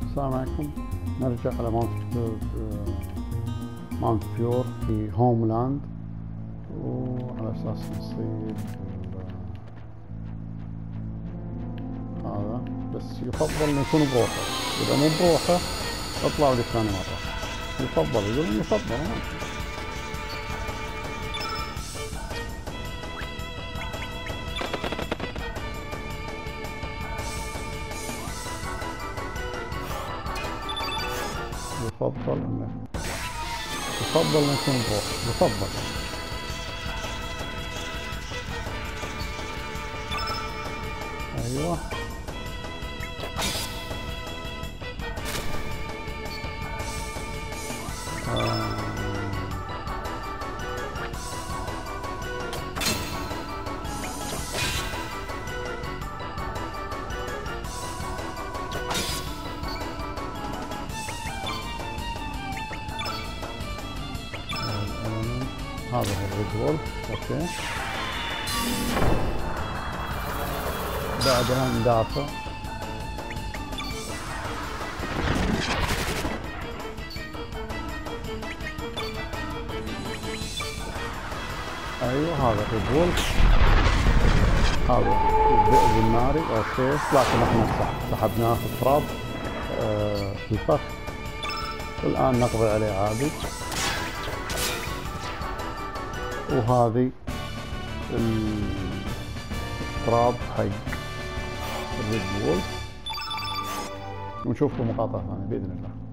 السلام عليكم. نرجع على ماونت بيور في هوملاند، وعلى اساس نصيد هذا، بس يفضل انه يكون بروحه. اذا مو بروحه اطلع لي ثاني مرة. يفضل، يقولون يفضل. يفضل انه يكون بروحه. يفضل. ايوه. هذا هو الريد وولف. اوكي، بعدها ندافع. ايوه، هذا الريد وولف، هذا الذئب الناري. اوكي، لكن احنا سحبناه في التراب في الفخ، والان نقضي عليه عادي. وهذه التراب حق الريد وولف، ونشوفكم مقاطع ثانية بإذن الله.